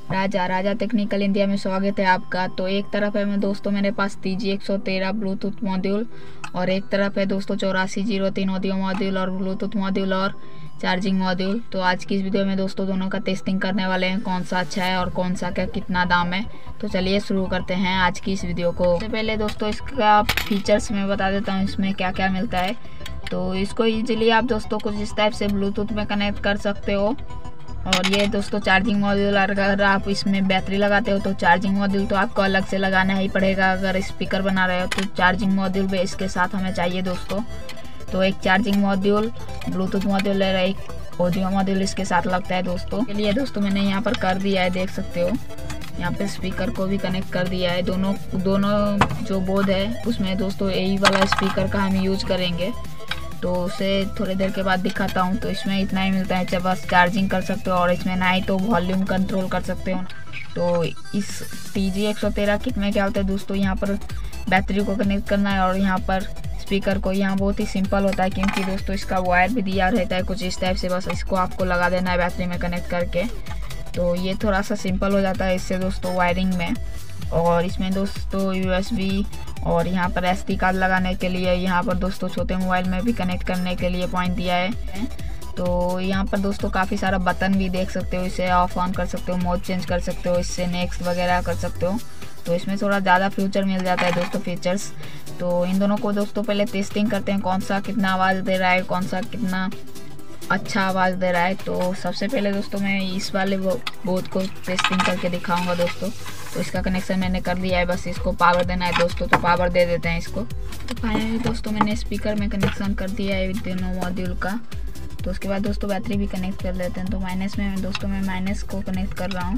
राजा technical India में स्वागत है आपका। तो एक तरफ है दोस्तों मेरे पास TG113 ब्लूटूथ मॉड्यूल और एक तरफ है दोस्तों 8403 ऑडियो मॉड्यूल और ब्लूटूथ मॉड्यूल और चार्जिंग मॉड्यूल। तो आज की इस वीडियो में दोस्तों दोनों का टेस्टिंग करने वाले हैं, कौन सा अच्छा है और कौन सा का कितना दाम है। तो चलिए शुरू करते हैं आज की इस वीडियो को। सबसे पहले दोस्तों इसका फीचर्स मैं बता देता हूँ, इसमें क्या क्या मिलता है। तो इसको ईजिली आप दोस्तों कुछ इस टाइप से ब्लूटूथ में कनेक्ट कर सकते हो। और ये दोस्तों चार्जिंग मॉड्यूल, अगर आप इसमें बैटरी लगाते हो तो चार्जिंग मॉड्यूल तो आपको अलग से लगाना ही पड़ेगा। अगर स्पीकर बना रहे हो तो चार्जिंग मॉड्यूल भी इसके साथ हमें चाहिए दोस्तों। तो एक चार्जिंग मॉड्यूल, ब्लूटूथ मॉड्यूल और एक ऑडियो मॉड्यूल इसके साथ लगता है दोस्तों। चलिए दोस्तों मैंने यहाँ पर कर दिया है, देख सकते हो यहाँ पे स्पीकर को भी कनेक्ट कर दिया है। दोनों जो बोर्ड है उसमें दोस्तों यही वाला स्पीकर का हम यूज करेंगे। तो उसे थोड़ी देर के बाद दिखाता हूँ। तो इसमें इतना ही मिलता है, जब बस चार्जिंग कर सकते हो और इसमें ना ही तो वॉल्यूम कंट्रोल कर सकते हो। तो इस TG113 किट में क्या होता है दोस्तों, यहाँ पर बैटरी को कनेक्ट करना है और यहाँ पर स्पीकर को। यहाँ बहुत ही सिंपल होता है क्योंकि दोस्तों इसका वायर भी दिया रहता है कुछ इस टाइप से, बस इसको आपको लगा देना है बैटरी में कनेक्ट करके। तो ये थोड़ा सा सिंपल हो जाता है इससे दोस्तों वायरिंग में। और इसमें दोस्तों USB और यहाँ पर SD कार्ड लगाने के लिए, यहाँ पर दोस्तों छोटे मोबाइल में भी कनेक्ट करने के लिए पॉइंट दिया है। तो यहाँ पर दोस्तों काफ़ी सारा बटन भी देख सकते हो, इसे ऑफ ऑन कर सकते हो, मोड चेंज कर सकते हो, इससे नेक्स्ट वगैरह कर सकते हो। तो इसमें थोड़ा ज़्यादा फ्यूचर मिल जाता है दोस्तों, फीचर्स। तो इन दोनों को दोस्तों पहले टेस्टिंग करते हैं, कौन सा कितना आवाज़ दे रहा है, कौन सा कितना अच्छा आवाज़ दे रहा है। तो सबसे पहले दोस्तों मैं इस वाले बोर्ड को टेस्टिंग करके दिखाऊंगा दोस्तों। तो इसका कनेक्शन मैंने कर दिया है, बस इसको पावर देना है दोस्तों। तो पावर दे देते हैं इसको। तो फाइनली दोस्तों मैंने स्पीकर में कनेक्शन कर दिया है दोनों मॉड्यूल का। तो उसके बाद दोस्तों बैटरी भी कनेक्ट कर लेते हैं। तो माइनस में दोस्तों मैं माइनस को कनेक्ट कर रहा हूँ।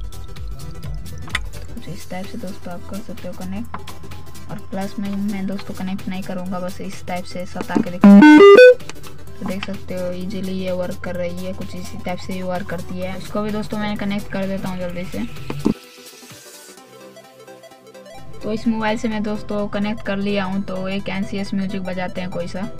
तो इस टाइप से दोस्तों आप कर सकते हो कनेक्ट। और प्लस में मैं दोस्तों कनेक्ट नहीं करूँगा, बस इस टाइप से सता के तो देख सकते हो इजीली ये वर्क कर रही है, कुछ इसी टाइप से ये वर्क करती है। इसको भी दोस्तों मैं कनेक्ट कर देता हूँ जल्दी से। तो इस मोबाइल से मैं दोस्तों कनेक्ट कर लिया हूँ। तो एक NCS म्यूजिक बजाते हैं कोई सा।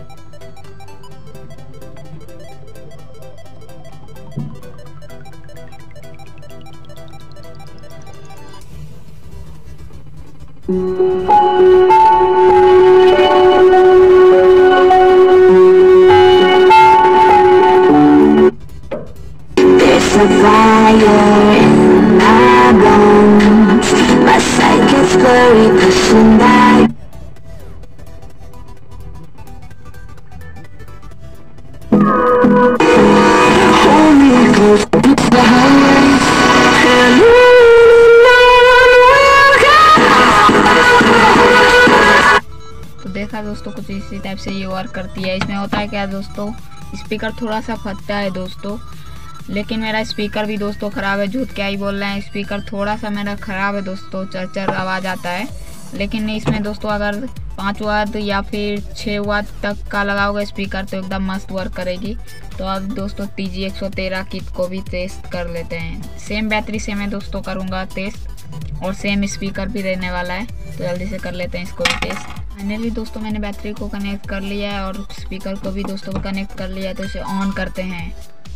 तो देखा दोस्तों कुछ इसी टाइप से ये वर्क करती है। इसमें होता है क्या दोस्तों, स्पीकर थोड़ा सा फटता है दोस्तों, लेकिन मेरा स्पीकर भी दोस्तों ख़राब है, झूठ क्या ही बोल रहे हैं। स्पीकर थोड़ा सा मेरा ख़राब है दोस्तों, चरचर आवाज़ आता है। लेकिन इसमें दोस्तों अगर 5 वाट या फिर 6 वाट तक का लगाओगे स्पीकर तो एकदम मस्त वर्क करेगी। तो अब दोस्तों TG113 किट को भी टेस्ट कर लेते हैं। सेम बैटरी से मैं दोस्तों करूँगा टेस्ट और सेम स्पीकर भी रहने वाला है। तो जल्दी से कर लेते हैं इसको भी टेस्ट। फाइनली दोस्तों मैंने बैटरी को कनेक्ट कर लिया है और स्पीकर को भी दोस्तों कनेक्ट कर लिया है। तो इसे ऑन करते हैं।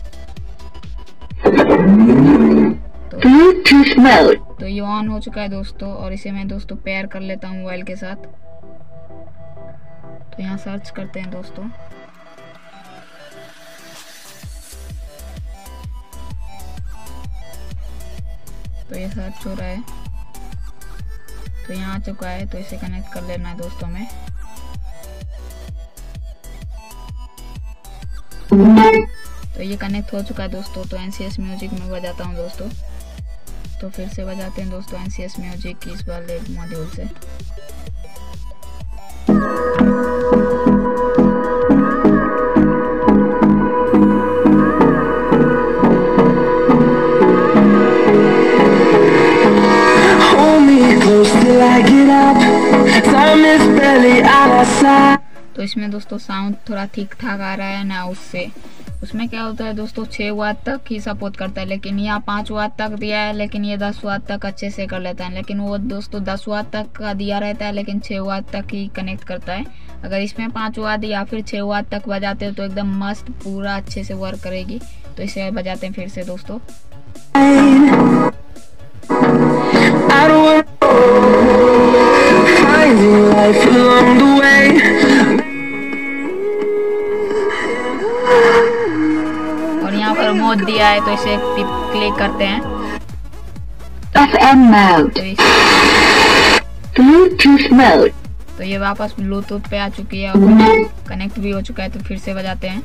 तो ये ऑन हो चुका है दोस्तों और इसे मैं दोस्तों पेयर कर लेता हूँ मोबाइल के साथ। तो यहाँ सर्च करते हैं दोस्तों। तो ये सर्च हो रहा है, तो यहाँ आ चुका है। तो इसे कनेक्ट कर लेना है दोस्तों में। तो ये कनेक्ट हो चुका है दोस्तों। तो NCS म्यूजिक में बजाता हूँ दोस्तों। तो फिर से बजाते हैं दोस्तों NCS म्यूजिक इस वाले मॉड्यूल से। तो इसमें दोस्तों साउंड थोड़ा ठीक ठाक आ रहा है ना, उसमें क्या होता है दोस्तों 6 वाट तक ही सपोर्ट करता है, लेकिन यहाँ 5 वाट तक दिया है, लेकिन ये 10 वाट तक अच्छे से कर लेता है। लेकिन वो दोस्तों 10 वाट तक का दिया रहता है, लेकिन 6 वाट तक ही कनेक्ट करता है। अगर इसमें 5 वाट या फिर 6 वाट तक बजाते हो तो एकदम मस्त पूरा अच्छे से वर्क करेगी। तो इसे बजाते हैं फिर से दोस्तों। मैप दिया है तो इसे क्लिक करते हैं। FM mode, Bluetooth mode। तो ये वापस ब्लूटूथ पे आ चुकी है और कनेक्ट भी हो चुका है। तो फिर से बजाते हैं।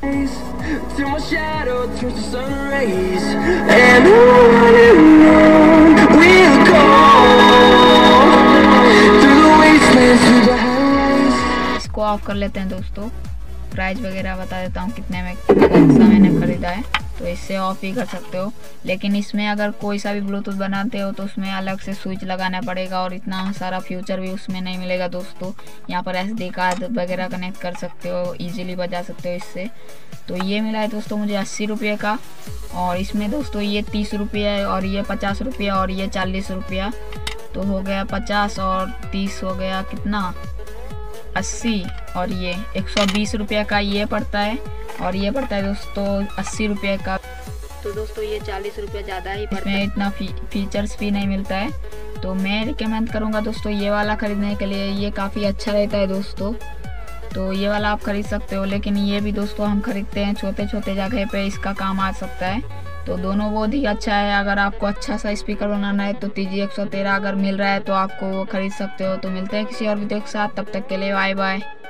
इसको ऑफ कर लेते हैं दोस्तों। प्राइस वगैरह बता देता हूँ कितने में कौन सा मैंने खरीदा है, तो इससे ऑफ ही कर सकते हो। लेकिन इसमें अगर कोई सा भी ब्लूटूथ बनाते हो तो उसमें अलग से स्विच लगाना पड़ेगा और इतना सारा फीचर भी उसमें नहीं मिलेगा दोस्तों। यहाँ पर SD कार्ड वगैरह कनेक्ट कर सकते हो, इजीली बजा सकते हो इससे। तो ये मिला है दोस्तों मुझे 80 रुपये का, और इसमें दोस्तों ये 30 रुपये और ये 50 रुपया और ये 40 रुपया। तो हो गया 50 और 30 हो गया कितना 80, और ये 120 रुपये का ये पड़ता है, और ये पड़ता है दोस्तों 80 रुपये का। तो दोस्तों ये 40 रुपये ज़्यादा ही पड़ता है, इसमें इतना फीचर्स भी नहीं मिलता है। तो मैं रिकमेंड करूँगा दोस्तों ये वाला ख़रीदने के लिए, ये काफ़ी अच्छा रहता है दोस्तों। तो ये वाला आप खरीद सकते हो, लेकिन ये भी दोस्तों हम खरीदते हैं छोटे छोटे जगह पे, इसका काम आ सकता है। तो दोनों बहुत ही अच्छा है। अगर आपको अच्छा सा स्पीकर बनाना है तो TG113 अगर मिल रहा है तो आपको वो खरीद सकते हो। तो मिलते हैं किसी और वीडियो के साथ, तब तक के लिए बाय बाय।